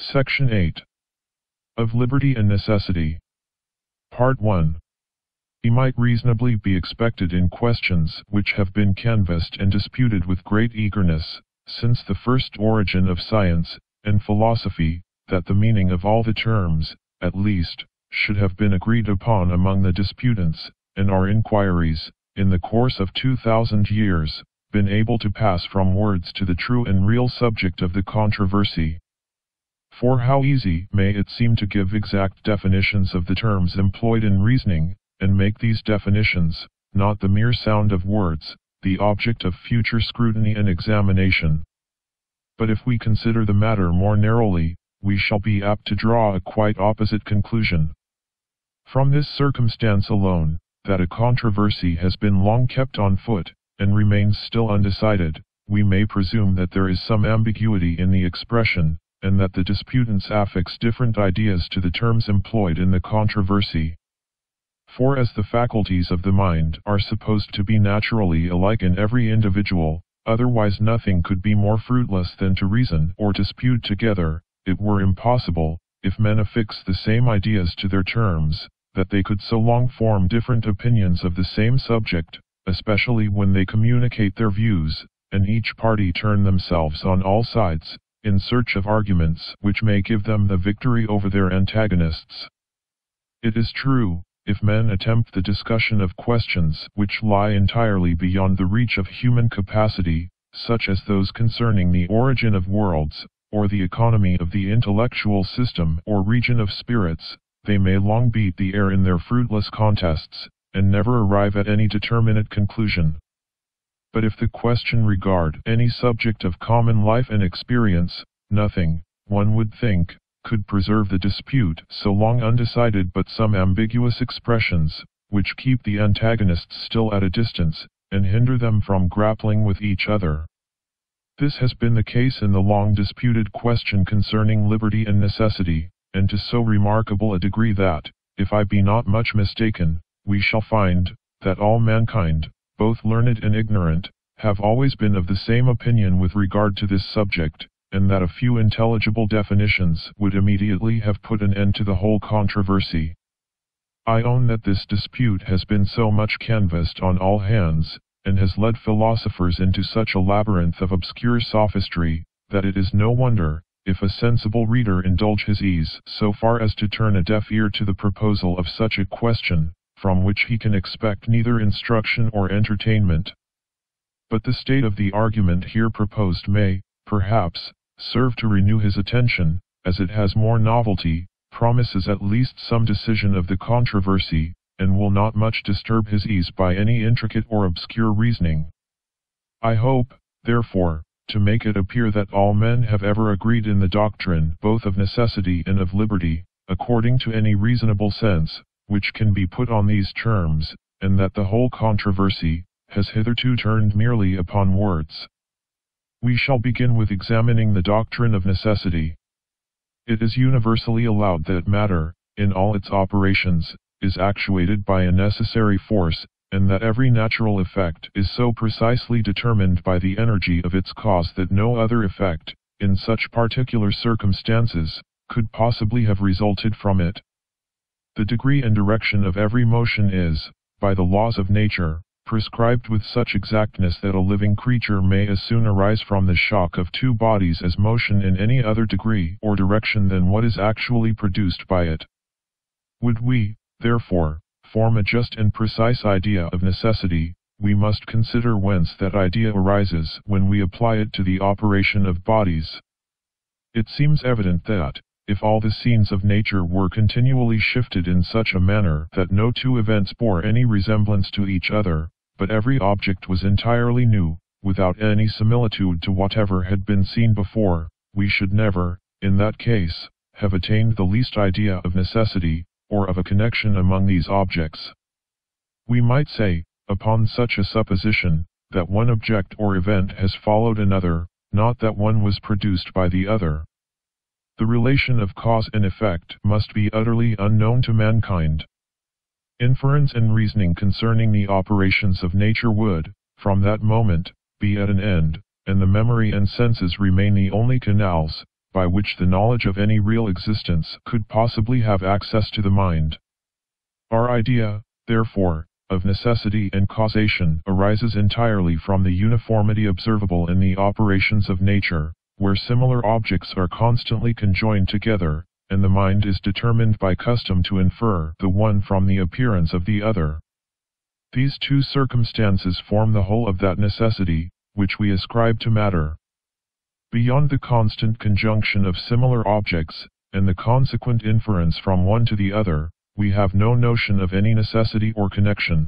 Section 8. Of Liberty and Necessity. Part 1. It might reasonably be expected in questions which have been canvassed and disputed with great eagerness, since the first origin of science and philosophy, that the meaning of all the terms, at least, should have been agreed upon among the disputants, and our inquiries, in the course of 2000 years, been able to pass from words to the true and real subject of the controversy. For how easy may it seem to give exact definitions of the terms employed in reasoning, and make these definitions, not the mere sound of words, the object of future scrutiny and examination. But if we consider the matter more narrowly, we shall be apt to draw a quite opposite conclusion. From this circumstance alone, that a controversy has been long kept on foot, and remains still undecided, we may presume that there is some ambiguity in the expression, and that the disputants affix different ideas to the terms employed in the controversy. For as the faculties of the mind are supposed to be naturally alike in every individual, otherwise nothing could be more fruitless than to reason or dispute together, it were impossible, if men affix the same ideas to their terms, that they could so long form different opinions of the same subject, especially when they communicate their views, and each party turn themselves on all sides, in search of arguments which may give them the victory over their antagonists. It is true, if men attempt the discussion of questions which lie entirely beyond the reach of human capacity, such as those concerning the origin of worlds, or the economy of the intellectual system or region of spirits, they may long beat the air in their fruitless contests, and never arrive at any determinate conclusion. But if the question regard any subject of common life and experience, nothing, one would think, could preserve the dispute so long undecided but some ambiguous expressions, which keep the antagonists still at a distance, and hinder them from grappling with each other. This has been the case in the long disputed question concerning liberty and necessity, and to so remarkable a degree that, if I be not much mistaken, we shall find, that all mankind, both learned and ignorant, have always been of the same opinion with regard to this subject, and that a few intelligible definitions would immediately have put an end to the whole controversy. I own that this dispute has been so much canvassed on all hands, and has led philosophers into such a labyrinth of obscure sophistry, that it is no wonder, if a sensible reader indulge his ease so far as to turn a deaf ear to the proposal of such a question, from which he can expect neither instruction or entertainment. But the state of the argument here proposed may, perhaps, serve to renew his attention, as it has more novelty, promises at least some decision of the controversy, and will not much disturb his ease by any intricate or obscure reasoning. I hope, therefore, to make it appear that all men have ever agreed in the doctrine both of necessity and of liberty, according to any reasonable sense, which can be put on these terms, and that the whole controversy has hitherto turned merely upon words. We shall begin with examining the doctrine of necessity. It is universally allowed that matter, in all its operations, is actuated by a necessary force, and that every natural effect is so precisely determined by the energy of its cause that no other effect, in such particular circumstances, could possibly have resulted from it. The degree and direction of every motion is, by the laws of nature, prescribed with such exactness that a living creature may as soon arise from the shock of two bodies as motion in any other degree or direction than what is actually produced by it. Would we, therefore, form a just and precise idea of necessity, we must consider whence that idea arises when we apply it to the operation of bodies. It seems evident that, if all the scenes of nature were continually shifted in such a manner that no two events bore any resemblance to each other, but every object was entirely new, without any similitude to whatever had been seen before, we should never, in that case, have attained the least idea of necessity, or of a connection among these objects. We might say, upon such a supposition, that one object or event has followed another, not that one was produced by the other. The relation of cause and effect must be utterly unknown to mankind. Inference and reasoning concerning the operations of nature would, from that moment, be at an end, and the memory and senses remain the only canals, by which the knowledge of any real existence could possibly have access to the mind. Our idea, therefore, of necessity and causation arises entirely from the uniformity observable in the operations of nature, where similar objects are constantly conjoined together, and the mind is determined by custom to infer the one from the appearance of the other. These two circumstances form the whole of that necessity, which we ascribe to matter. Beyond the constant conjunction of similar objects, and the consequent inference from one to the other, we have no notion of any necessity or connection.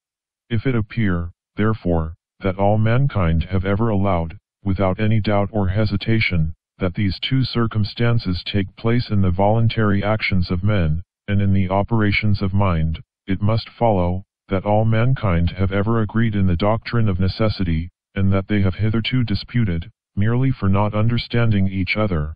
If it appear, therefore, that all mankind have ever allowed, without any doubt or hesitation, that these two circumstances take place in the voluntary actions of men, and in the operations of mind, it must follow, that all mankind have ever agreed in the doctrine of necessity, and that they have hitherto disputed, merely for not understanding each other.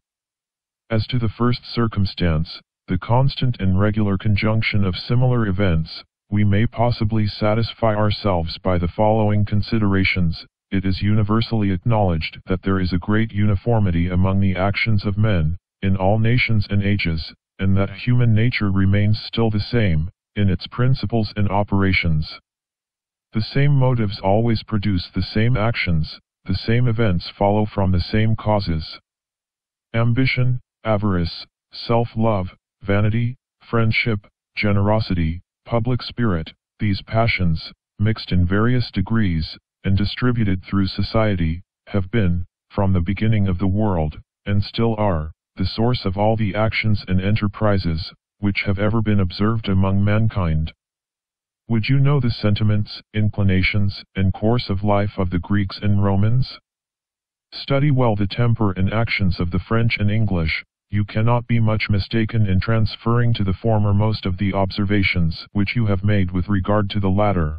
As to the first circumstance, the constant and regular conjunction of similar events, we may possibly satisfy ourselves by the following considerations. It is universally acknowledged that there is a great uniformity among the actions of men, in all nations and ages, and that human nature remains still the same, in its principles and operations. The same motives always produce the same actions, the same events follow from the same causes. Ambition, avarice, self-love, vanity, friendship, generosity, public spirit, these passions, mixed in various degrees, and distributed through society, have been, from the beginning of the world, and still are, the source of all the actions and enterprises, which have ever been observed among mankind. Would you know the sentiments, inclinations, and course of life of the Greeks and Romans? Study well the temper and actions of the French and English. You cannot be much mistaken in transferring to the former most of the observations which you have made with regard to the latter.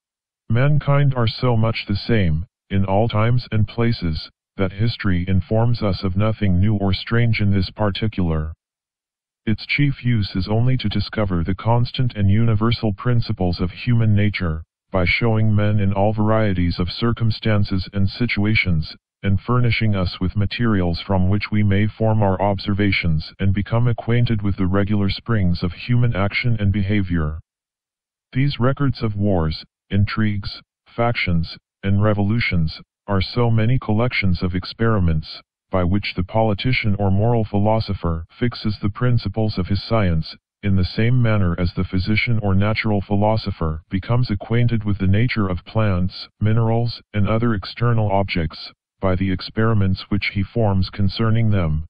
Mankind are so much the same, in all times and places, that history informs us of nothing new or strange in this particular. Its chief use is only to discover the constant and universal principles of human nature, by showing men in all varieties of circumstances and situations, and furnishing us with materials from which we may form our observations and become acquainted with the regular springs of human action and behavior. These records of wars, intrigues, factions, and revolutions, are so many collections of experiments, by which the politician or moral philosopher fixes the principles of his science, in the same manner as the physician or natural philosopher becomes acquainted with the nature of plants, minerals, and other external objects, by the experiments which he forms concerning them.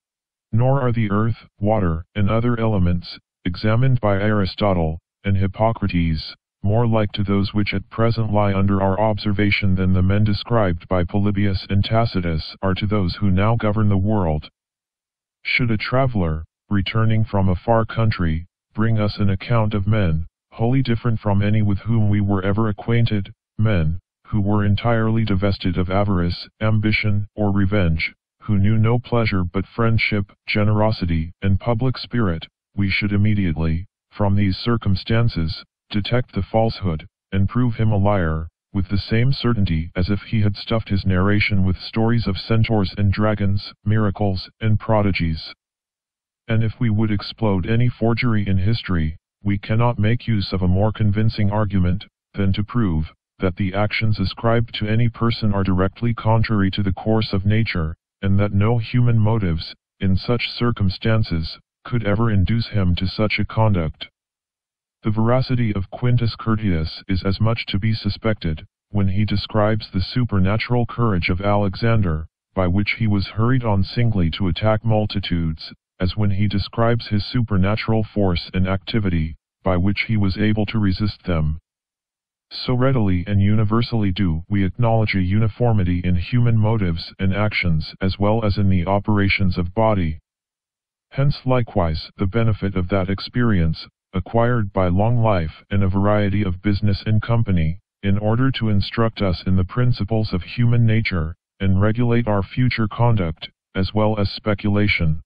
Nor are the earth, water, and other elements, examined by Aristotle and Hippocrates, more like to those which at present lie under our observation than the men described by Polybius and Tacitus are to those who now govern the world. Should a traveler, returning from a far country, bring us an account of men, wholly different from any with whom we were ever acquainted, men, who were entirely divested of avarice, ambition, or revenge, who knew no pleasure but friendship, generosity, and public spirit, we should immediately, from these circumstances, detect the falsehood, and prove him a liar, with the same certainty as if he had stuffed his narration with stories of centaurs and dragons, miracles, and prodigies. And if we would explode any forgery in history, we cannot make use of a more convincing argument, than to prove, that the actions ascribed to any person are directly contrary to the course of nature, and that no human motives, in such circumstances, could ever induce him to such a conduct. The veracity of Quintus Curtius is as much to be suspected, when he describes the supernatural courage of Alexander, by which he was hurried on singly to attack multitudes, as when he describes his supernatural force and activity, by which he was able to resist them. So readily and universally do we acknowledge a uniformity in human motives and actions as well as in the operations of body. Hence likewise the benefit of that experience, acquired by long life and a variety of business and company, in order to instruct us in the principles of human nature, and regulate our future conduct, as well as speculation.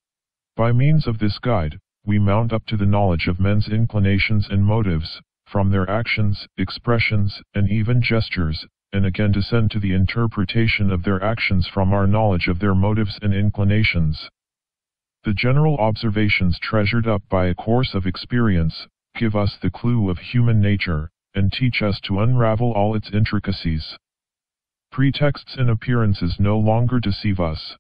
By means of this guide, we mount up to the knowledge of men's inclinations and motives, from their actions, expressions, and even gestures, and again descend to the interpretation of their actions from our knowledge of their motives and inclinations. The general observations treasured up by a course of experience give us the clue of human nature, and teach us to unravel all its intricacies. Pretexts and appearances no longer deceive us.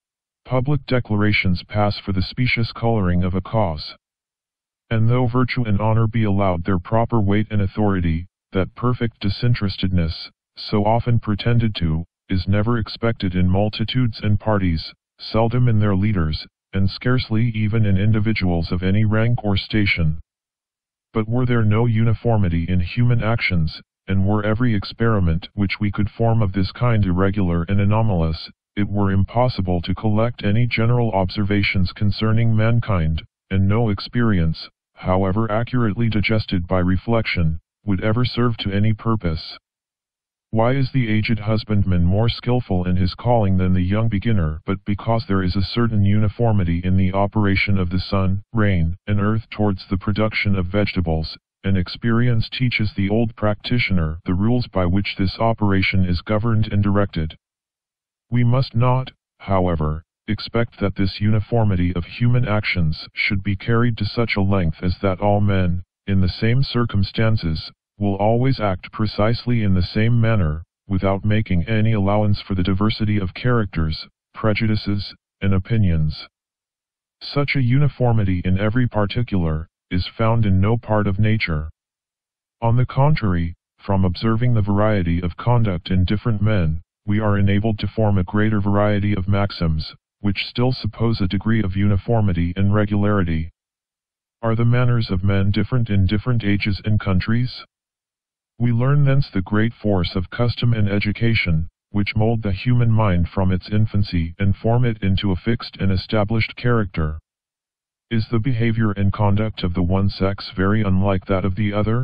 Public declarations pass for the specious coloring of a cause. And though virtue and honor be allowed their proper weight and authority, that perfect disinterestedness, so often pretended to, is never expected in multitudes and parties, seldom in their leaders, and scarcely even in individuals of any rank or station. But were there no uniformity in human actions, and were every experiment which we could form of this kind irregular and anomalous, it were impossible to collect any general observations concerning mankind, and no experience, however accurately digested by reflection, would ever serve to any purpose. Why is the aged husbandman more skillful in his calling than the young beginner? But because there is a certain uniformity in the operation of the sun, rain, and earth towards the production of vegetables, and experience teaches the old practitioner the rules by which this operation is governed and directed. We must not, however, expect that this uniformity of human actions should be carried to such a length as that all men, in the same circumstances, will always act precisely in the same manner, without making any allowance for the diversity of characters, prejudices, and opinions. Such a uniformity in every particular is found in no part of nature. On the contrary, from observing the variety of conduct in different men, we are enabled to form a greater variety of maxims, which still suppose a degree of uniformity and regularity. Are the manners of men different in different ages and countries? We learn thence the great force of custom and education, which mold the human mind from its infancy and form it into a fixed and established character. Is the behavior and conduct of the one sex very unlike that of the other?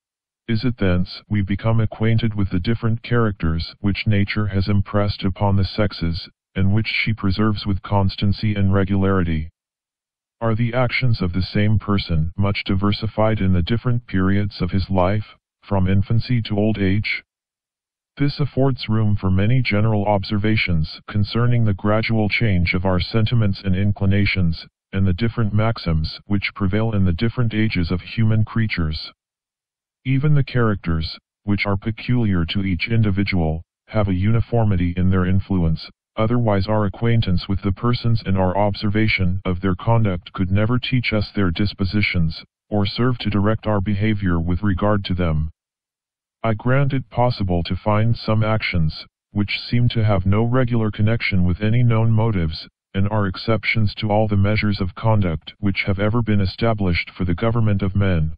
Is it thence we become acquainted with the different characters which nature has impressed upon the sexes, and which she preserves with constancy and regularity? Are the actions of the same person much diversified in the different periods of his life, from infancy to old age? This affords room for many general observations concerning the gradual change of our sentiments and inclinations, and the different maxims which prevail in the different ages of human creatures. Even the characters, which are peculiar to each individual, have a uniformity in their influence, otherwise our acquaintance with the persons and our observation of their conduct could never teach us their dispositions, or serve to direct our behavior with regard to them. I grant it possible to find some actions, which seem to have no regular connection with any known motives, and are exceptions to all the measures of conduct which have ever been established for the government of men.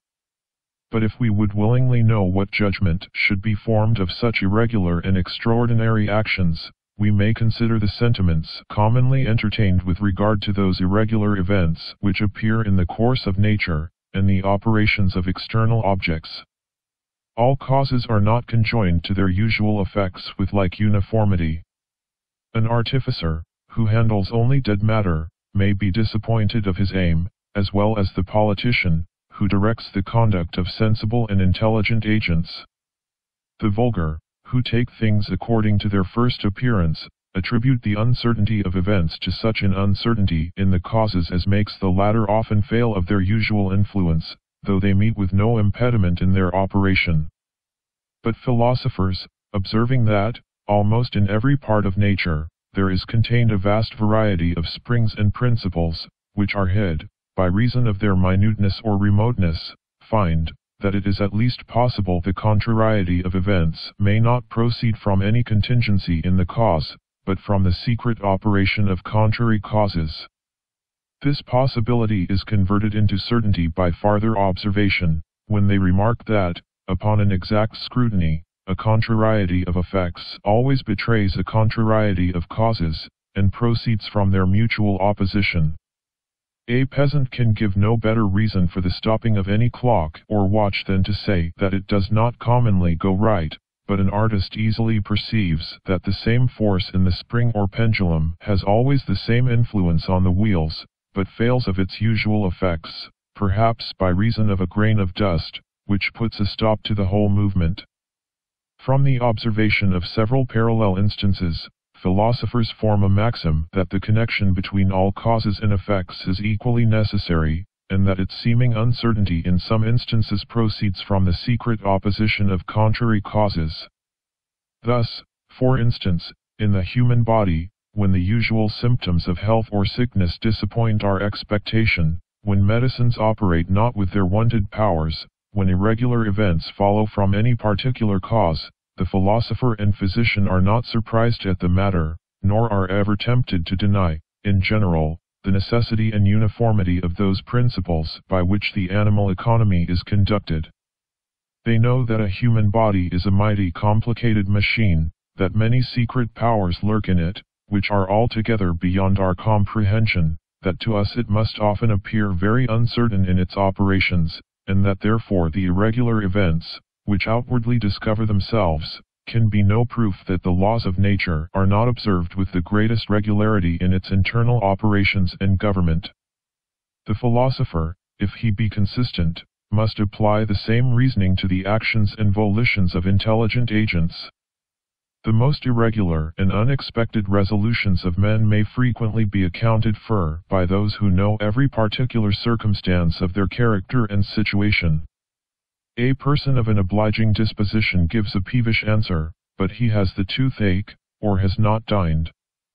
But if we would willingly know what judgment should be formed of such irregular and extraordinary actions, we may consider the sentiments commonly entertained with regard to those irregular events which appear in the course of nature, and the operations of external objects. All causes are not conjoined to their usual effects with like uniformity. An artificer, who handles only dead matter, may be disappointed of his aim, as well as the politician, who directs the conduct of sensible and intelligent agents. The vulgar, who take things according to their first appearance, attribute the uncertainty of events to such an uncertainty in the causes as makes the latter often fail of their usual influence, though they meet with no impediment in their operation. But philosophers, observing that, almost in every part of nature, there is contained a vast variety of springs and principles, which are hid, by reason of their minuteness or remoteness, find that it is at least possible the contrariety of events may not proceed from any contingency in the cause, but from the secret operation of contrary causes. This possibility is converted into certainty by farther observation, when they remark that, upon an exact scrutiny, a contrariety of effects always betrays a contrariety of causes, and proceeds from their mutual opposition. A peasant can give no better reason for the stopping of any clock or watch than to say that it does not commonly go right, but an artist easily perceives that the same force in the spring or pendulum has always the same influence on the wheels, but fails of its usual effects, perhaps by reason of a grain of dust, which puts a stop to the whole movement. From the observation of several parallel instances, philosophers form a maxim that the connection between all causes and effects is equally necessary, and that its seeming uncertainty in some instances proceeds from the secret opposition of contrary causes. Thus, for instance, in the human body, when the usual symptoms of health or sickness disappoint our expectation, when medicines operate not with their wonted powers, when irregular events follow from any particular cause, the philosopher and physician are not surprised at the matter, nor are ever tempted to deny, in general, the necessity and uniformity of those principles by which the animal economy is conducted. They know that a human body is a mighty complicated machine, that many secret powers lurk in it, which are altogether beyond our comprehension, that to us it must often appear very uncertain in its operations, and that therefore the irregular events, which outwardly discover themselves, can be no proof that the laws of nature are not observed with the greatest regularity in its internal operations and government. The philosopher, if he be consistent, must apply the same reasoning to the actions and volitions of intelligent agents. The most irregular and unexpected resolutions of men may frequently be accounted for by those who know every particular circumstance of their character and situation. A person of an obliging disposition gives a peevish answer, but he has the toothache, or has not dined.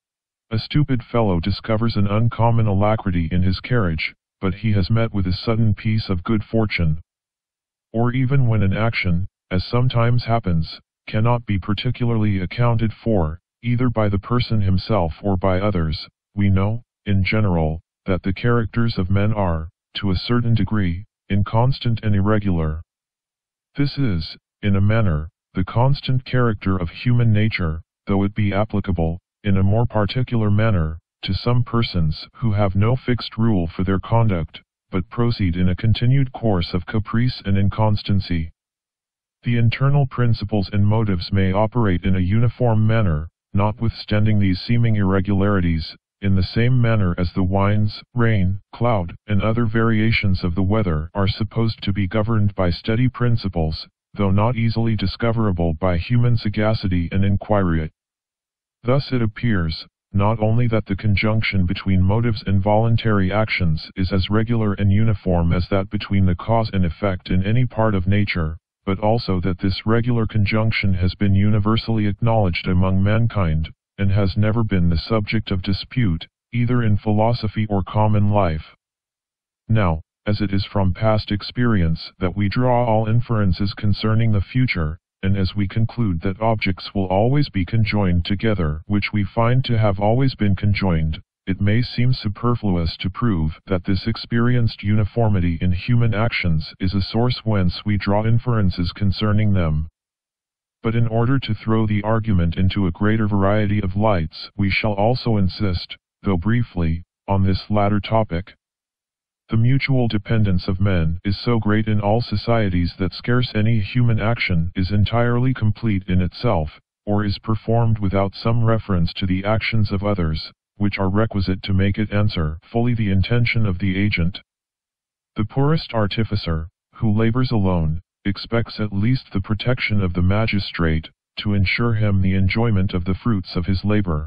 A stupid fellow discovers an uncommon alacrity in his carriage, but he has met with a sudden piece of good fortune. Or even when an action, as sometimes happens, cannot be particularly accounted for, either by the person himself or by others, we know, in general, that the characters of men are, to a certain degree, inconstant and irregular. This is, in a manner, the constant character of human nature, though it be applicable, in a more particular manner, to some persons who have no fixed rule for their conduct, but proceed in a continued course of caprice and inconstancy. The internal principles and motives may operate in a uniform manner, notwithstanding these seeming irregularities, in the same manner as the winds, rain, cloud, and other variations of the weather are supposed to be governed by steady principles, though not easily discoverable by human sagacity and inquiry. Thus it appears, not only that the conjunction between motives and voluntary actions is as regular and uniform as that between the cause and effect in any part of nature, but also that this regular conjunction has been universally acknowledged among mankind, and has never been the subject of dispute, either in philosophy or common life. Now, as it is from past experience that we draw all inferences concerning the future, and as we conclude that objects will always be conjoined together, which we find to have always been conjoined, it may seem superfluous to prove that this experienced uniformity in human actions is a source whence we draw inferences concerning them. But in order to throw the argument into a greater variety of lights, we shall also insist, though briefly, on this latter topic. The mutual dependence of men is so great in all societies that scarce any human action is entirely complete in itself, or is performed without some reference to the actions of others, which are requisite to make it answer fully the intention of the agent. The poorest artificer, who labors alone, expects at least the protection of the magistrate, to ensure him the enjoyment of the fruits of his labor.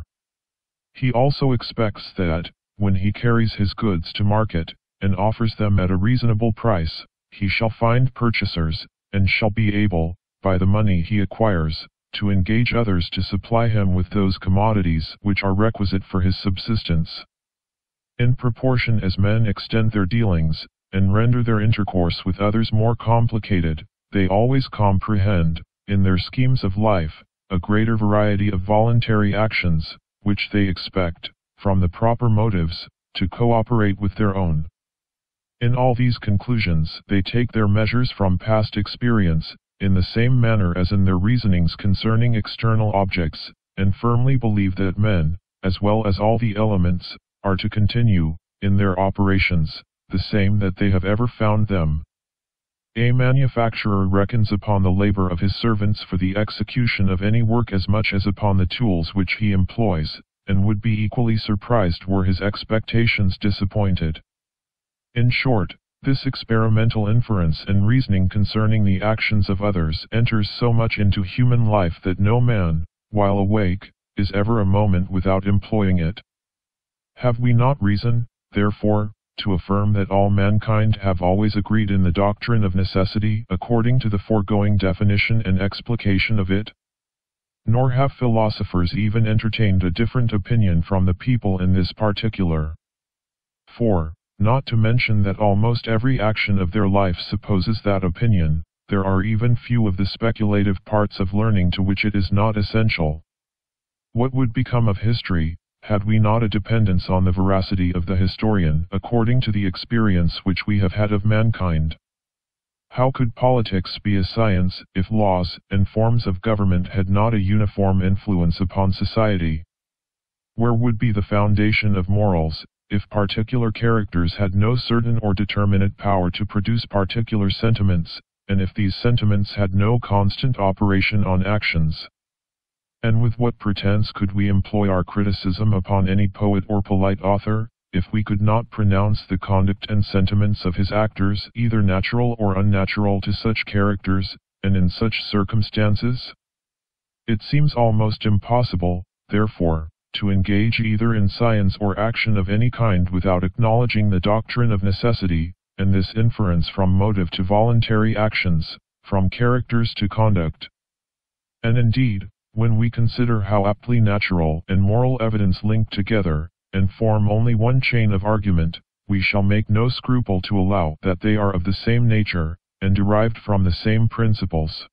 He also expects that, when he carries his goods to market, and offers them at a reasonable price, he shall find purchasers, and shall be able, by the money he acquires, to engage others to supply him with those commodities which are requisite for his subsistence. In proportion as men extend their dealings, and render their intercourse with others more complicated, they always comprehend, in their schemes of life, a greater variety of voluntary actions, which they expect, from the proper motives, to cooperate with their own. In all these conclusions they take their measures from past experience, in the same manner as in their reasonings concerning external objects, and firmly believe that men, as well as all the elements, are to continue, in their operations, the same that they have ever found them. A manufacturer reckons upon the labor of his servants for the execution of any work as much as upon the tools which he employs, and would be equally surprised were his expectations disappointed. In short, This experimental inference and reasoning concerning the actions of others enters so much into human life that no man, while awake, is ever a moment without employing it. Have we not reason, therefore, to affirm that all mankind have always agreed in the doctrine of necessity according to the foregoing definition and explication of it? Nor have philosophers even entertained a different opinion from the people in this particular. For, not to mention that almost every action of their life supposes that opinion, there are even few of the speculative parts of learning to which it is not essential. What would become of history, had we not a dependence on the veracity of the historian according to the experience which we have had of mankind? How could politics be a science if laws and forms of government had not a uniform influence upon society? Where would be the foundation of morals, if particular characters had no certain or determinate power to produce particular sentiments, and if these sentiments had no constant operation on actions? And with what pretense could we employ our criticism upon any poet or polite author, if we could not pronounce the conduct and sentiments of his actors either natural or unnatural to such characters, and in such circumstances? It seems almost impossible, therefore, to engage either in science or action of any kind without acknowledging the doctrine of necessity, and this inference from motive to voluntary actions, from characters to conduct. And indeed, when we consider how aptly natural and moral evidence link together, and form only one chain of argument, we shall make no scruple to allow that they are of the same nature, and derived from the same principles.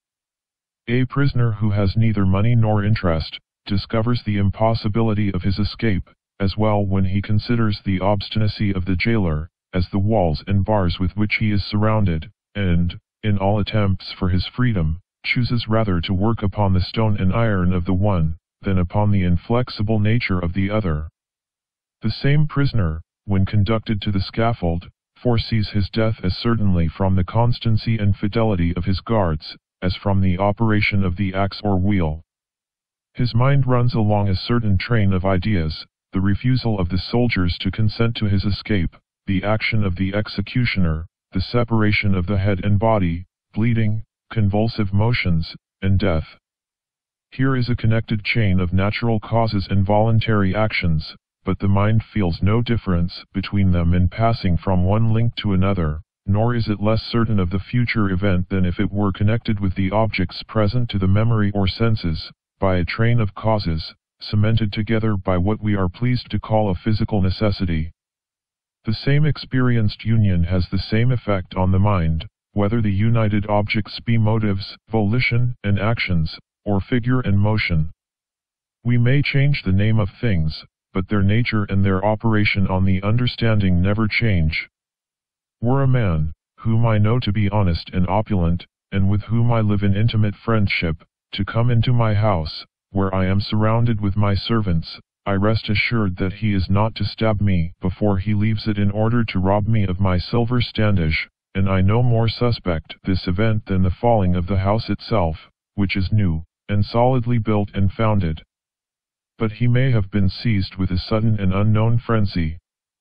A prisoner who has neither money nor interest, discovers the impossibility of his escape, as well when he considers the obstinacy of the jailer, as the walls and bars with which he is surrounded, and, in all attempts for his freedom, chooses rather to work upon the stone and iron of the one, than upon the inflexible nature of the other. The same prisoner, when conducted to the scaffold, foresees his death as certainly from the constancy and fidelity of his guards, as from the operation of the axe or wheel. His mind runs along a certain train of ideas, the refusal of the soldiers to consent to his escape, the action of the executioner, the separation of the head and body, bleeding, convulsive motions, and death. Here is a connected chain of natural causes and voluntary actions, but the mind feels no difference between them in passing from one link to another, nor is it less certain of the future event than if it were connected with the objects present to the memory or senses, by a train of causes, cemented together by what we are pleased to call a physical necessity. The same experienced union has the same effect on the mind, whether the united objects be motives, volition, and actions, or figure and motion. We may change the name of things, but their nature and their operation on the understanding never change. Were a man, whom I know to be honest and opulent, and with whom I live in intimate friendship, to come into my house, where I am surrounded with my servants, I rest assured that he is not to stab me before he leaves it in order to rob me of my silver standish, and I no more suspect this event than the falling of the house itself, which is new, and solidly built and founded. But he may have been seized with a sudden and unknown frenzy.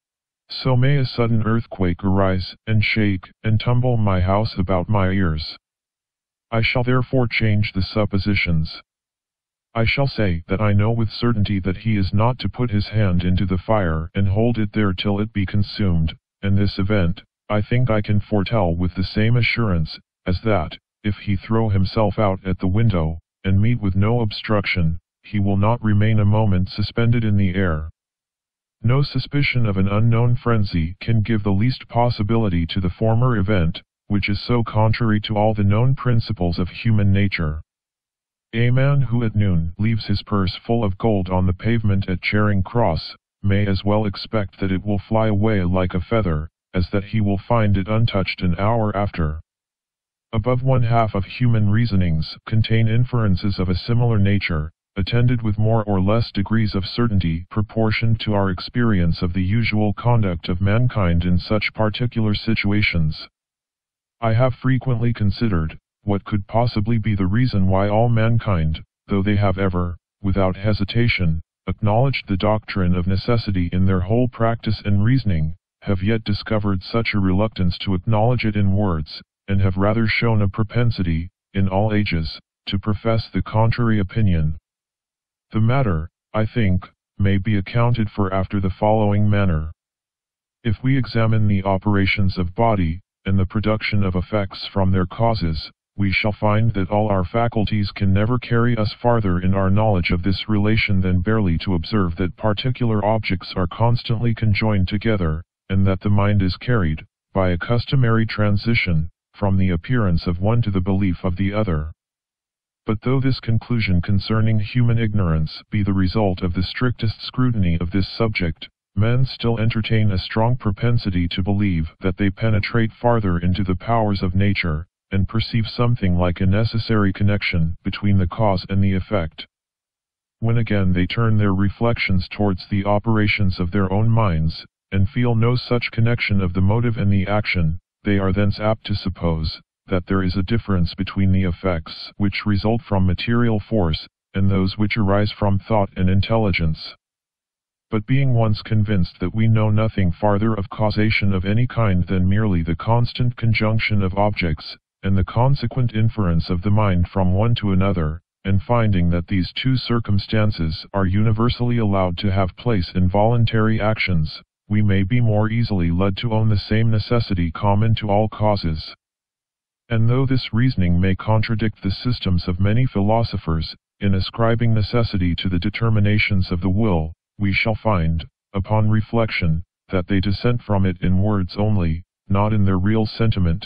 So may a sudden earthquake arise, and shake, and tumble my house about my ears. I shall therefore change the suppositions. I shall say that I know with certainty that he is not to put his hand into the fire and hold it there till it be consumed, and this event, I think I can foretell with the same assurance, as that, if he throw himself out at the window, and meet with no obstruction, he will not remain a moment suspended in the air. No suspicion of an unknown frenzy can give the least possibility to the former event, which is so contrary to all the known principles of human nature. A man who at noon leaves his purse full of gold on the pavement at Charing Cross, may as well expect that it will fly away like a feather, as that he will find it untouched an hour after. Above 1/2 of human reasonings contain inferences of a similar nature, attended with more or less degrees of certainty proportioned to our experience of the usual conduct of mankind in such particular situations. I have frequently considered, what could possibly be the reason why all mankind, though they have ever, without hesitation, acknowledged the doctrine of necessity in their whole practice and reasoning, have yet discovered such a reluctance to acknowledge it in words, and have rather shown a propensity, in all ages, to profess the contrary opinion. The matter, I think, may be accounted for after the following manner. If we examine the operations of body, and the production of effects from their causes, we shall find that all our faculties can never carry us farther in our knowledge of this relation than barely to observe that particular objects are constantly conjoined together, and that the mind is carried, by a customary transition, from the appearance of one to the belief of the other. But though this conclusion concerning human ignorance be the result of the strictest scrutiny of this subject, men still entertain a strong propensity to believe that they penetrate farther into the powers of nature, and perceive something like a necessary connection between the cause and the effect. When again they turn their reflections towards the operations of their own minds, and feel no such connection of the motive and the action, they are thence apt to suppose that there is a difference between the effects which result from material force, and those which arise from thought and intelligence. But being once convinced that we know nothing farther of causation of any kind than merely the constant conjunction of objects, and the consequent inference of the mind from one to another, and finding that these two circumstances are universally allowed to have place in voluntary actions, we may be more easily led to own the same necessity common to all causes. And though this reasoning may contradict the systems of many philosophers, in ascribing necessity to the determinations of the will, we shall find, upon reflection, that they dissent from it in words only, not in their real sentiment.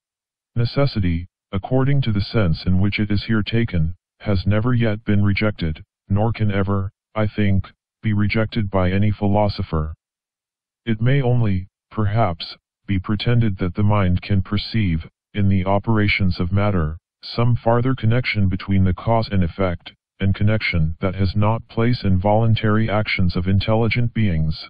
Necessity, according to the sense in which it is here taken, has never yet been rejected, nor can ever, I think, be rejected by any philosopher. It may only, perhaps, be pretended that the mind can perceive, in the operations of matter, some farther connection between the cause and effect, and connection that has not place in voluntary actions of intelligent beings.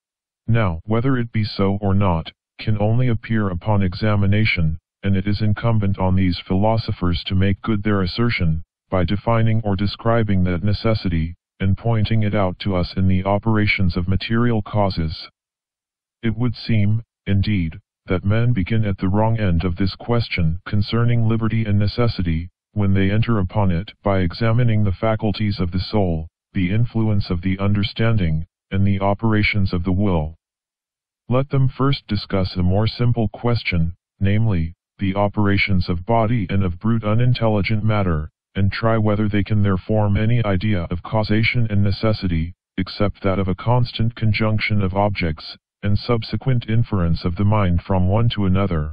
Now, whether it be so or not, can only appear upon examination, and it is incumbent on these philosophers to make good their assertion, by defining or describing that necessity, and pointing it out to us in the operations of material causes. It would seem, indeed, that men begin at the wrong end of this question concerning liberty and necessity, when they enter upon it by examining the faculties of the soul, the influence of the understanding, and the operations of the will. Let them first discuss a more simple question, namely, the operations of body and of brute unintelligent matter, and try whether they can there form any idea of causation and necessity, except that of a constant conjunction of objects, and subsequent inference of the mind from one to another.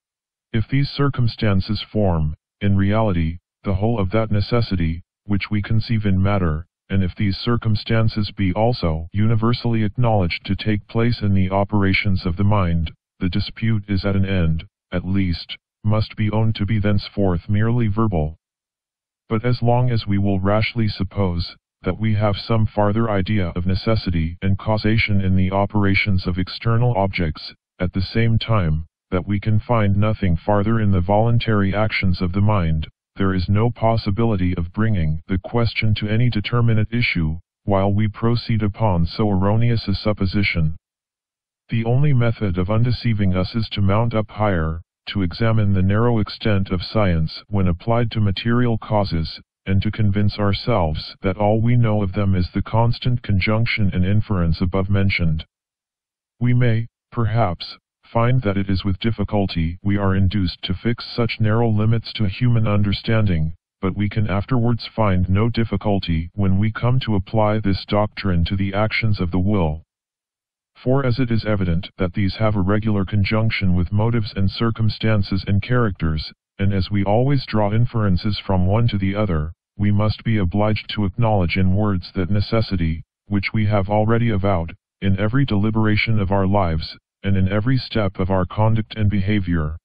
If these circumstances form, in reality, the whole of that necessity, which we conceive in matter, and if these circumstances be also universally acknowledged to take place in the operations of the mind, the dispute is at an end, at least, must be owned to be thenceforth merely verbal. But as long as we will rashly suppose that we have some farther idea of necessity and causation in the operations of external objects, at the same time that we can find nothing farther in the voluntary actions of the mind, there is no possibility of bringing the question to any determinate issue, while we proceed upon so erroneous a supposition. The only method of undeceiving us is to mount up higher, to examine the narrow extent of science when applied to material causes, and to convince ourselves that all we know of them is the constant conjunction and inference above mentioned. We may, perhaps, find that it is with difficulty we are induced to fix such narrow limits to human understanding, but we can afterwards find no difficulty when we come to apply this doctrine to the actions of the will. For as it is evident that these have a regular conjunction with motives and circumstances and characters, and as we always draw inferences from one to the other, we must be obliged to acknowledge in words that necessity, which we have already avowed, in every deliberation of our lives, and in every step of our conduct and behavior.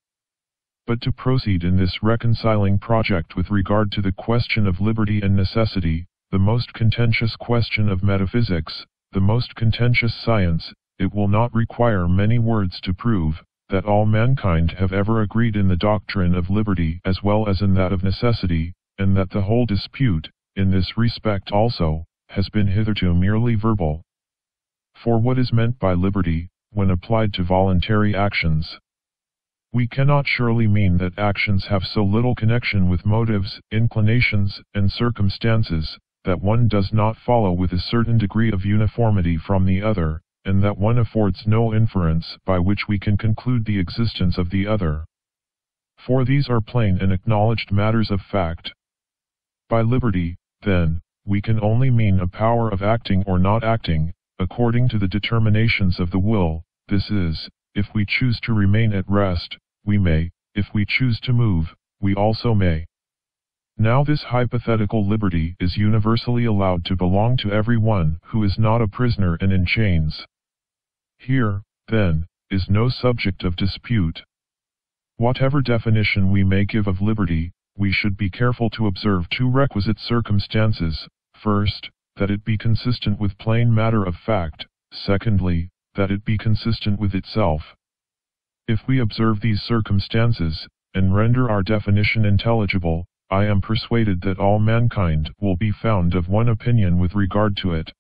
But to proceed in this reconciling project with regard to the question of liberty and necessity, the most contentious question of metaphysics, the most contentious science, it will not require many words to prove that all mankind have ever agreed in the doctrine of liberty as well as in that of necessity, and that the whole dispute, in this respect also, has been hitherto merely verbal. For what is meant by liberty, when applied to voluntary actions. We cannot surely mean that actions have so little connection with motives, inclinations, and circumstances, that one does not follow with a certain degree of uniformity from the other, and that one affords no inference by which we can conclude the existence of the other. For these are plain and acknowledged matters of fact. By liberty, then, we can only mean a power of acting or not acting, according to the determinations of the will, this is, if we choose to remain at rest, we may, if we choose to move, we also may. Now this hypothetical liberty is universally allowed to belong to every one who is not a prisoner and in chains. Here, then, is no subject of dispute. Whatever definition we may give of liberty, we should be careful to observe two requisite circumstances: first, that it be consistent with plain matter of fact; secondly, that it be consistent with itself. If we observe these circumstances, and render our definition intelligible, I am persuaded that all mankind will be found of one opinion with regard to it.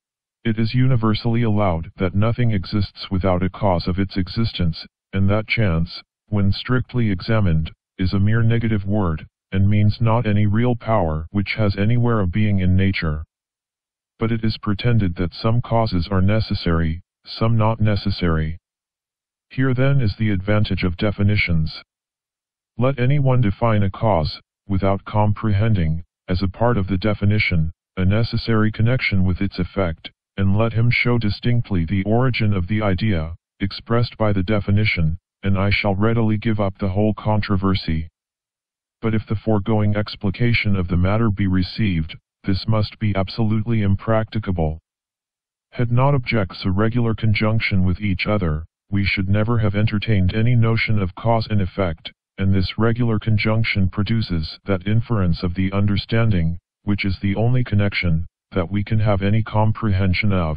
It is universally allowed that nothing exists without a cause of its existence, and that chance, when strictly examined, is a mere negative word, and means not any real power which has anywhere a being in nature. But it is pretended that some causes are necessary, some not necessary. Here then is the advantage of definitions. Let any one define a cause, without comprehending, as a part of the definition, a necessary connection with its effect, and let him show distinctly the origin of the idea, expressed by the definition, and I shall readily give up the whole controversy. But if the foregoing explication of the matter be received, this must be absolutely impracticable. Had not objects a regular conjunction with each other, we should never have entertained any notion of cause and effect, and this regular conjunction produces that inference of the understanding, which is the only connection that we can have any comprehension of.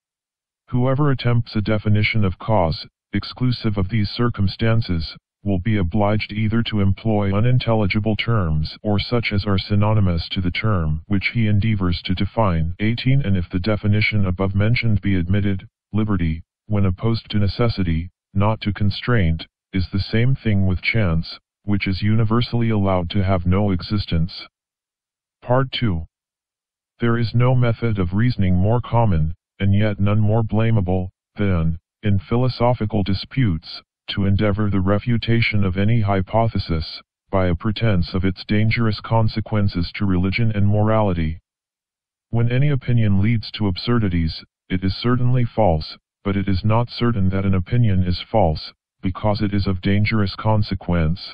Whoever attempts a definition of cause, exclusive of these circumstances, will be obliged either to employ unintelligible terms or such as are synonymous to the term which he endeavors to define. 18. And if the definition above mentioned be admitted, liberty, when opposed to necessity, not to constraint, is the same thing with chance, which is universally allowed to have no existence. Part 2. There is no method of reasoning more common, and yet none more blamable, than, in philosophical disputes, to endeavor the refutation of any hypothesis, by a pretense of its dangerous consequences to religion and morality. When any opinion leads to absurdities, it is certainly false, but it is not certain that an opinion is false, because it is of dangerous consequence.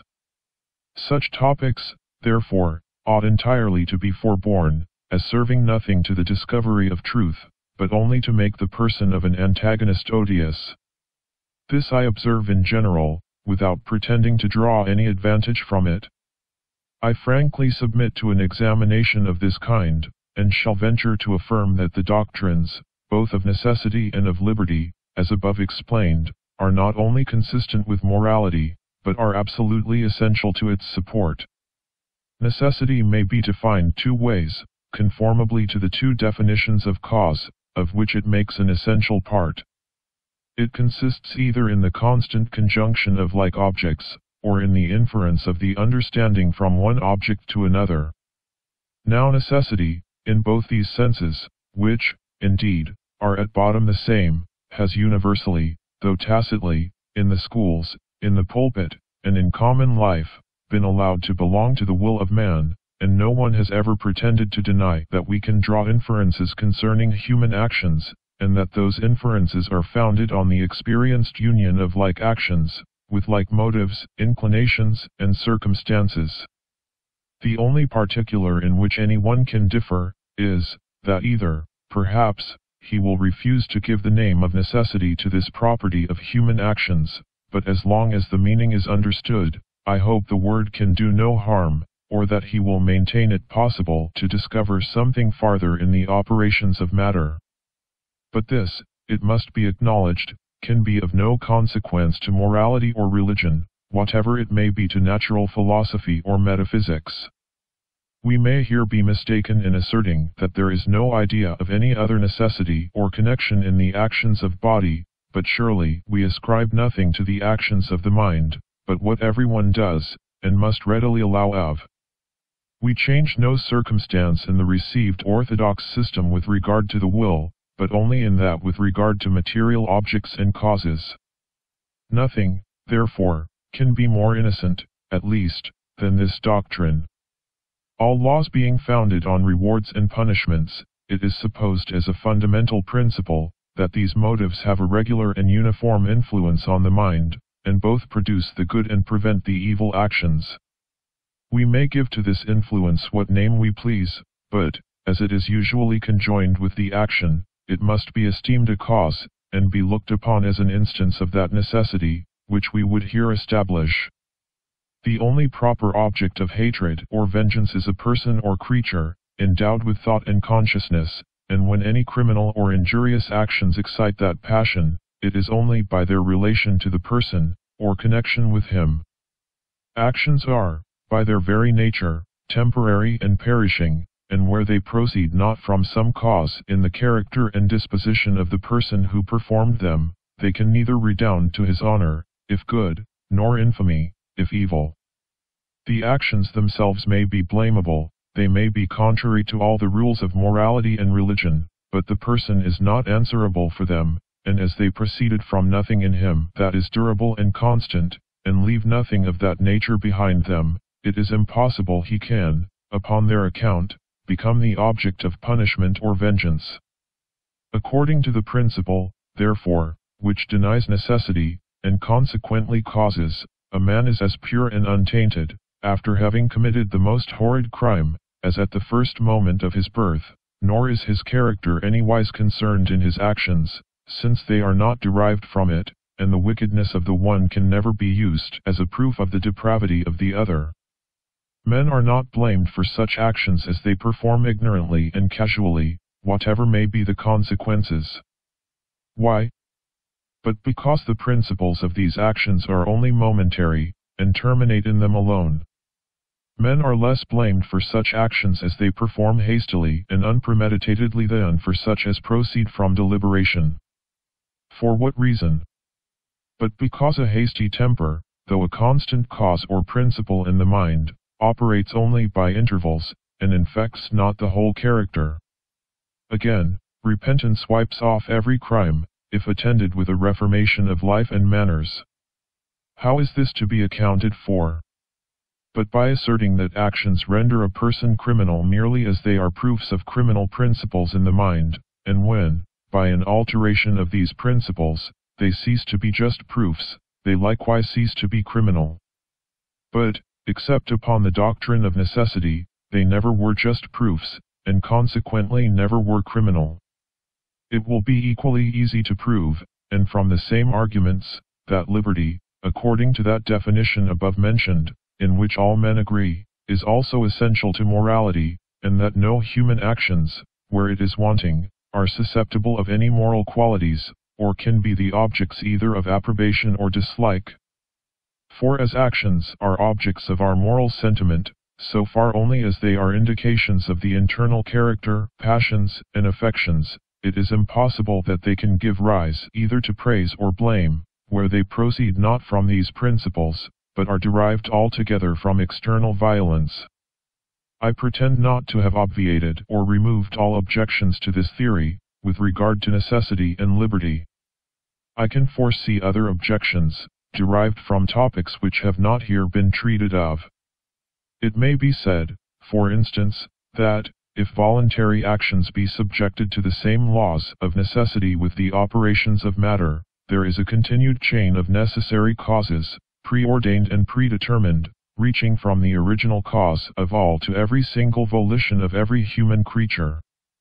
Such topics, therefore, ought entirely to be forborne, as serving nothing to the discovery of truth, but only to make the person of an antagonist odious. This I observe in general, without pretending to draw any advantage from it. I frankly submit to an examination of this kind, and shall venture to affirm that the doctrines, both of necessity and of liberty, as above explained, are not only consistent with morality, but are absolutely essential to its support. Necessity may be defined two ways, conformably to the two definitions of cause, of which it makes an essential part. It consists either in the constant conjunction of like objects, or in the inference of the understanding from one object to another. Now necessity, in both these senses, which, indeed, are at bottom the same, has universally, though tacitly, in the schools, in the pulpit, and in common life, been allowed to belong to the will of man, and no one has ever pretended to deny that we can draw inferences concerning human actions, and that those inferences are founded on the experienced union of like actions, with like motives, inclinations, and circumstances. The only particular in which any one can differ, is, that either, perhaps, he will refuse to give the name of necessity to this property of human actions, but as long as the meaning is understood, I hope the word can do no harm, or that he will maintain it possible to discover something farther in the operations of matter. But this, it must be acknowledged, can be of no consequence to morality or religion, whatever it may be to natural philosophy or metaphysics. We may here be mistaken in asserting that there is no idea of any other necessity or connection in the actions of body, but surely we ascribe nothing to the actions of the mind, but what everyone does, and must readily allow of. We change no circumstance in the received orthodox system with regard to the will, but only in that with regard to material objects and causes. Nothing, therefore, can be more innocent, at least, than this doctrine. All laws being founded on rewards and punishments, it is supposed as a fundamental principle, that these motives have a regular and uniform influence on the mind, and both produce the good and prevent the evil actions. We may give to this influence what name we please, but, as it is usually conjoined with the action, it must be esteemed a cause, and be looked upon as an instance of that necessity, which we would here establish. The only proper object of hatred or vengeance is a person or creature, endowed with thought and consciousness, and when any criminal or injurious actions excite that passion, it is only by their relation to the person, or connection with him. Actions are, by their very nature, temporary and perishing, and where they proceed not from some cause in the character and disposition of the person who performed them, they can neither redound to his honor, if good, nor infamy, if evil. The actions themselves may be blamable, they may be contrary to all the rules of morality and religion, but the person is not answerable for them, and as they proceeded from nothing in him that is durable and constant, and leave nothing of that nature behind them, it is impossible he can, upon their account, become the object of punishment or vengeance. According to the principle, therefore, which denies necessity, and consequently causes, a man is as pure and untainted, after having committed the most horrid crime, as at the first moment of his birth, nor is his character anywise concerned in his actions, since they are not derived from it, and the wickedness of the one can never be used as a proof of the depravity of the other. Men are not blamed for such actions as they perform ignorantly and casually, whatever may be the consequences. Why? But because the principles of these actions are only momentary, and terminate in them alone. Men are less blamed for such actions as they perform hastily and unpremeditatedly than for such as proceed from deliberation. For what reason? But because a hasty temper, though a constant cause or principle in the mind, operates only by intervals, and infects not the whole character. Again, repentance wipes off every crime, if attended with a reformation of life and manners. How is this to be accounted for? But by asserting that actions render a person criminal merely as they are proofs of criminal principles in the mind, and when, by an alteration of these principles, they cease to be just proofs, they likewise cease to be criminal. But, except upon the doctrine of necessity, they never were just proofs, and consequently never were criminal. It will be equally easy to prove, and from the same arguments, that liberty, according to that definition above mentioned, in which all men agree, is also essential to morality, and that no human actions, where it is wanting, are susceptible of any moral qualities, or can be the objects either of approbation or dislike. For as actions are objects of our moral sentiment, so far only as they are indications of the internal character, passions, and affections, it is impossible that they can give rise either to praise or blame, where they proceed not from these principles, but are derived altogether from external violence. I pretend not to have obviated or removed all objections to this theory, with regard to necessity and liberty. I can foresee other objections, derived from topics which have not here been treated of. It may be said, for instance, that, if voluntary actions be subjected to the same laws of necessity with the operations of matter, there is a continued chain of necessary causes, preordained and predetermined, reaching from the original cause of all to every single volition of every human creature.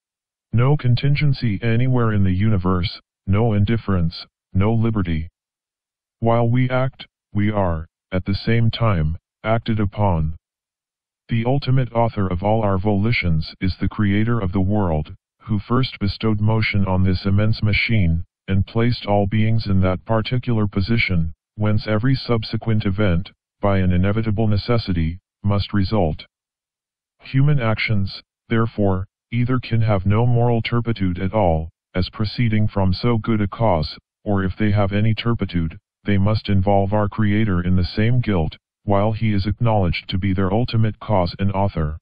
No contingency anywhere in the universe, no indifference, no liberty. While we act, we are, at the same time, acted upon. The ultimate author of all our volitions is the Creator of the world, who first bestowed motion on this immense machine, and placed all beings in that particular position, whence every subsequent event, by an inevitable necessity, must result. Human actions, therefore, either can have no moral turpitude at all, as proceeding from so good a cause, or if they have any turpitude, they must involve our Creator in the same guilt, while He is acknowledged to be their ultimate cause and author.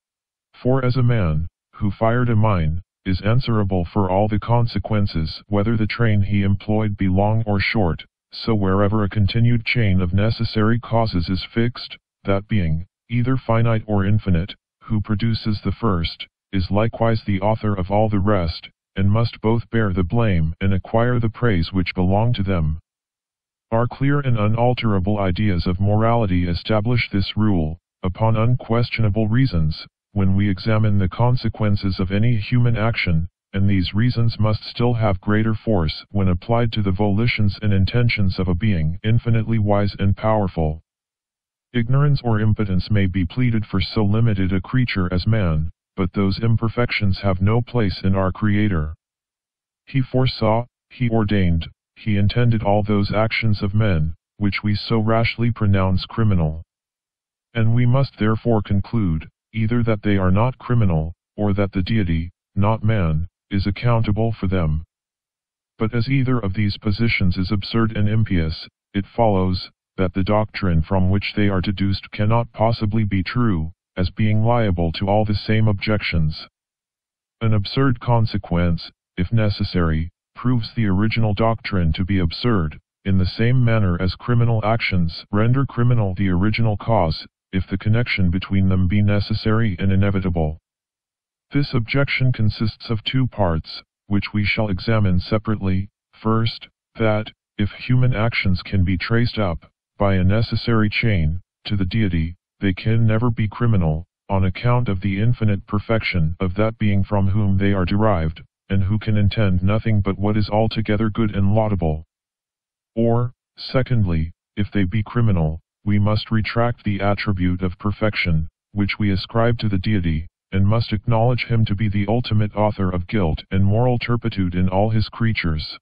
For as a man, who fired a mine, is answerable for all the consequences whether the train he employed be long or short, so wherever a continued chain of necessary causes is fixed, that being, either finite or infinite, who produces the first, is likewise the author of all the rest, and must both bear the blame and acquire the praise which belong to them. Our clear and unalterable ideas of morality establish this rule, upon unquestionable reasons, when we examine the consequences of any human action, and these reasons must still have greater force when applied to the volitions and intentions of a being infinitely wise and powerful. Ignorance or impotence may be pleaded for so limited a creature as man, but those imperfections have no place in our Creator. He foresaw, He ordained, He intended all those actions of men, which we so rashly pronounce criminal. And we must therefore conclude, either that they are not criminal, or that the deity, not man, is accountable for them. But as either of these positions is absurd and impious, it follows, that the doctrine from which they are deduced cannot possibly be true, as being liable to all the same objections. An absurd consequence, if necessary, proves the original doctrine to be absurd, in the same manner as criminal actions render criminal the original cause, if the connection between them be necessary and inevitable. This objection consists of two parts, which we shall examine separately. First, that, if human actions can be traced up, by a necessary chain, to the deity, they can never be criminal, on account of the infinite perfection of that being from whom they are derived, and who can intend nothing but what is altogether good and laudable. Or, secondly, if they be criminal, we must retract the attribute of perfection, which we ascribe to the deity, and must acknowledge him to be the ultimate author of guilt and moral turpitude in all his creatures.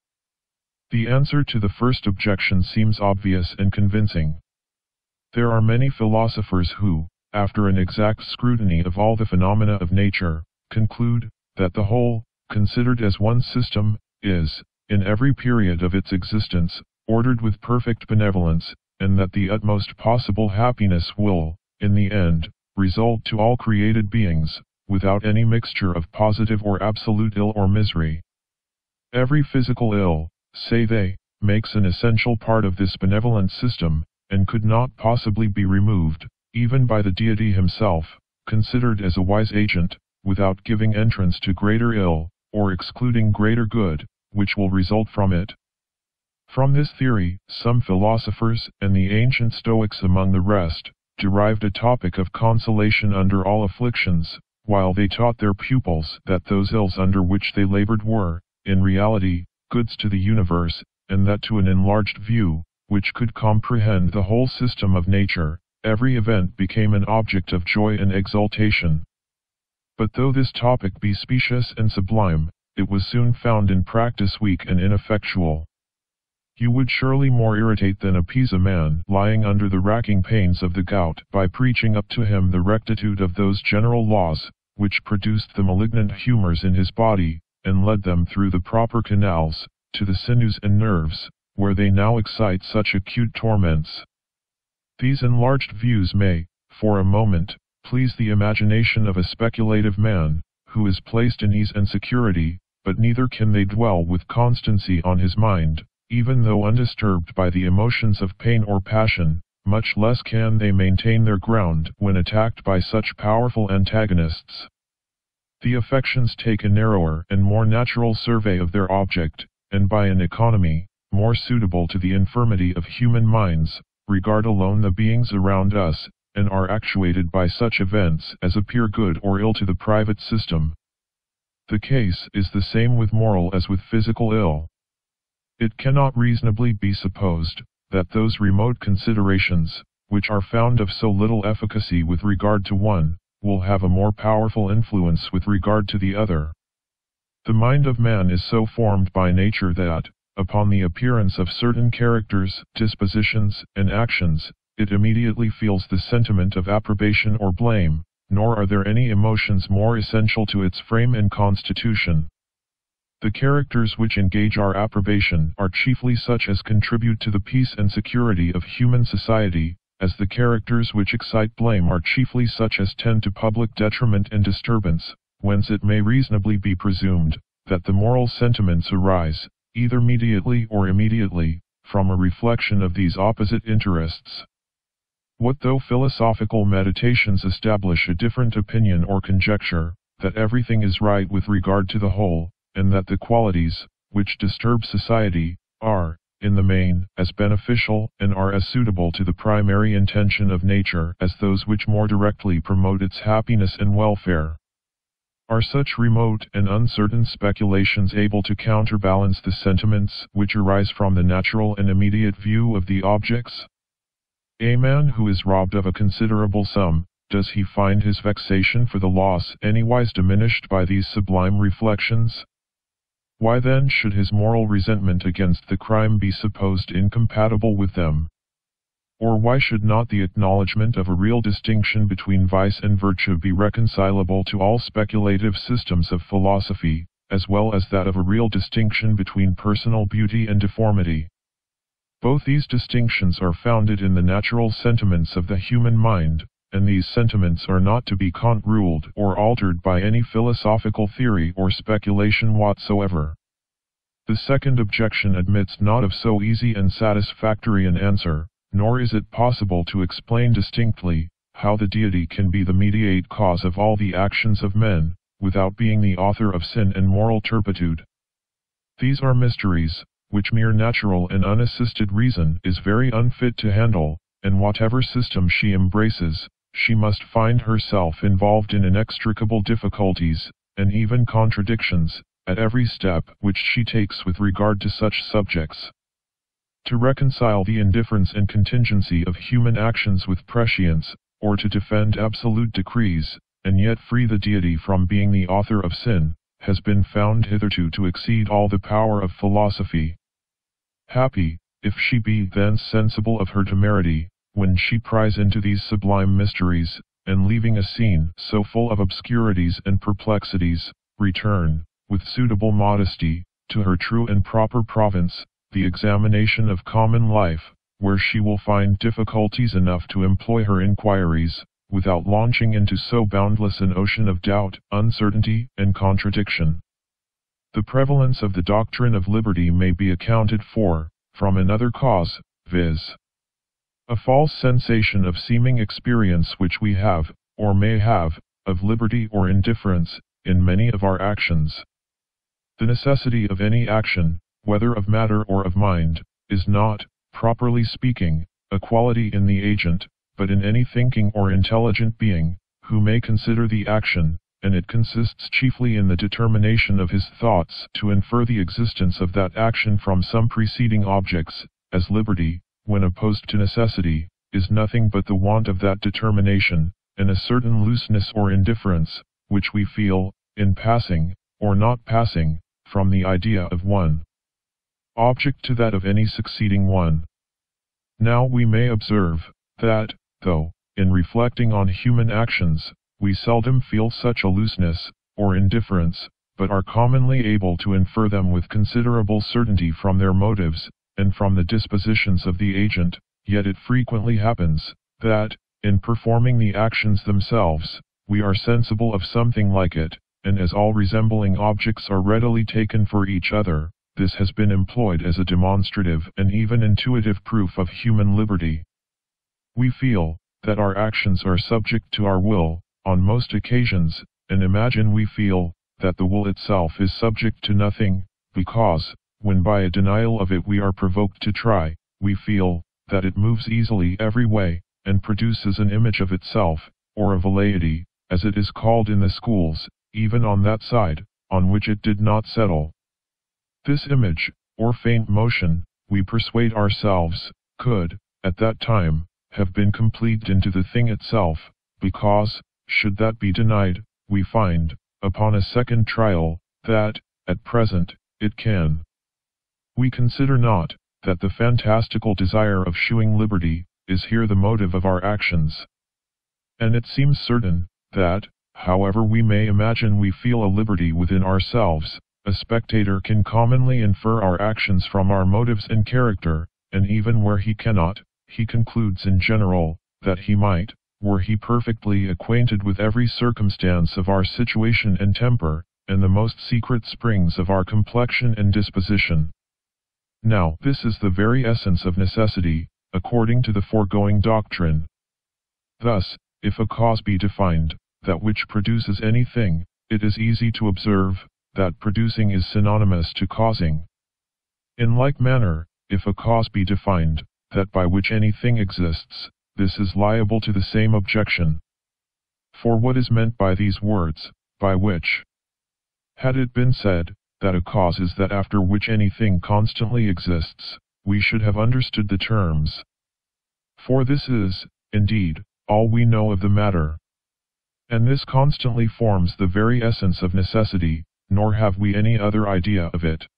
The answer to the first objection seems obvious and convincing. There are many philosophers who, after an exact scrutiny of all the phenomena of nature, conclude, that the whole, considered as one system, is, in every period of its existence, ordered with perfect benevolence, and that the utmost possible happiness will, in the end, result to all created beings, without any mixture of positive or absolute ill or misery. Every physical ill, say they, makes an essential part of this benevolent system, and could not possibly be removed, even by the deity himself, considered as a wise agent, without giving entrance to greater ill, or excluding greater good, which will result from it. From this theory, some philosophers, and the ancient Stoics among the rest, derived a topic of consolation under all afflictions, while they taught their pupils that those ills under which they labored were, in reality, goods to the universe, and that to an enlarged view, which could comprehend the whole system of nature, every event became an object of joy and exultation. But though this topic be specious and sublime, it was soon found in practice weak and ineffectual. You would surely more irritate than appease a man lying under the racking pains of the gout by preaching up to him the rectitude of those general laws, which produced the malignant humors in his body, and led them through the proper canals, to the sinews and nerves, where they now excite such acute torments. These enlarged views may, for a moment, please the imagination of a speculative man, who is placed in ease and security, but neither can they dwell with constancy on his mind, even though undisturbed by the emotions of pain or passion, much less can they maintain their ground when attacked by such powerful antagonists. The affections take a narrower and more natural survey of their object, and by an economy, more suitable to the infirmity of human minds, regard alone the beings around us, and are actuated by such events as appear good or ill to the private system. The case is the same with moral as with physical ill. It cannot reasonably be supposed, that those remote considerations, which are found of so little efficacy with regard to one, will have a more powerful influence with regard to the other. The mind of man is so formed by nature that, upon the appearance of certain characters, dispositions, and actions, it immediately feels the sentiment of approbation or blame, nor are there any emotions more essential to its frame and constitution. The characters which engage our approbation are chiefly such as contribute to the peace and security of human society, as the characters which excite blame are chiefly such as tend to public detriment and disturbance, whence it may reasonably be presumed, that the moral sentiments arise, either mediately or immediately, from a reflection of these opposite interests. What though philosophical meditations establish a different opinion or conjecture, that everything is right with regard to the whole, and that the qualities, which disturb society, are, in the main, as beneficial, and are as suitable to the primary intention of nature as those which more directly promote its happiness and welfare? Are such remote and uncertain speculations able to counterbalance the sentiments which arise from the natural and immediate view of the objects? A man who is robbed of a considerable sum, does he find his vexation for the loss anywise diminished by these sublime reflections? Why then should his moral resentment against the crime be supposed incompatible with them? Or why should not the acknowledgment of a real distinction between vice and virtue be reconcilable to all speculative systems of philosophy, as well as that of a real distinction between personal beauty and deformity? Both these distinctions are founded in the natural sentiments of the human mind, and these sentiments are not to be contruled or altered by any philosophical theory or speculation whatsoever. The second objection admits not of so easy and satisfactory an answer, nor is it possible to explain distinctly how the deity can be the mediate cause of all the actions of men, without being the author of sin and moral turpitude. These are mysteries, which mere natural and unassisted reason is very unfit to handle, and whatever system she embraces, she must find herself involved in inextricable difficulties, and even contradictions, at every step which she takes with regard to such subjects. To reconcile the indifference and contingency of human actions with prescience, or to defend absolute decrees, and yet free the deity from being the author of sin, has been found hitherto to exceed all the power of philosophy. Happy, if she be then sensible of her temerity, when she pries into these sublime mysteries, and leaving a scene so full of obscurities and perplexities, return, with suitable modesty, to her true and proper province, the examination of common life, where she will find difficulties enough to employ her inquiries, without launching into so boundless an ocean of doubt, uncertainty, and contradiction. The prevalence of the doctrine of liberty may be accounted for, from another cause, viz. A false sensation of seeming experience which we have, or may have, of liberty or indifference, in many of our actions. The necessity of any action, whether of matter or of mind, is not, properly speaking, a quality in the agent, but in any thinking or intelligent being, who may consider the action, and it consists chiefly in the determination of his thoughts to infer the existence of that action from some preceding objects, as liberty, when opposed to necessity, is nothing but the want of that determination, and a certain looseness or indifference, which we feel, in passing, or not passing, from the idea of one object to that of any succeeding one. Now we may observe, that, though, in reflecting on human actions, we seldom feel such a looseness, or indifference, but are commonly able to infer them with considerable certainty from their motives, and from the dispositions of the agent, yet it frequently happens, that, in performing the actions themselves, we are sensible of something like it, and as all resembling objects are readily taken for each other, this has been employed as a demonstrative and even intuitive proof of human liberty. We feel that our actions are subject to our will, on most occasions, and imagine we feel that the will itself is subject to nothing, because, when by a denial of it we are provoked to try, we feel that it moves easily every way, and produces an image of itself, or a velleity, as it is called in the schools, even on that side, on which it did not settle. This image, or faint motion, we persuade ourselves, could, at that time, have been complete into the thing itself, because, should that be denied, we find, upon a second trial, that, at present, it can. We consider not, that the fantastical desire of shewing liberty, is here the motive of our actions. And it seems certain, that, however we may imagine we feel a liberty within ourselves, a spectator can commonly infer our actions from our motives and character, and even where he cannot, he concludes in general, that he might, were he perfectly acquainted with every circumstance of our situation and temper, and the most secret springs of our complexion and disposition. Now, this is the very essence of necessity, according to the foregoing doctrine. Thus, if a cause be defined, that which produces anything, it is easy to observe, that producing is synonymous to causing. In like manner, if a cause be defined, that by which anything exists, this is liable to the same objection. For what is meant by these words, by which? Had it been said, that a cause is that after which anything constantly exists, we should have understood the terms. For this is, indeed, all we know of the matter. And this constantly forms the very essence of necessity, nor have we any other idea of it.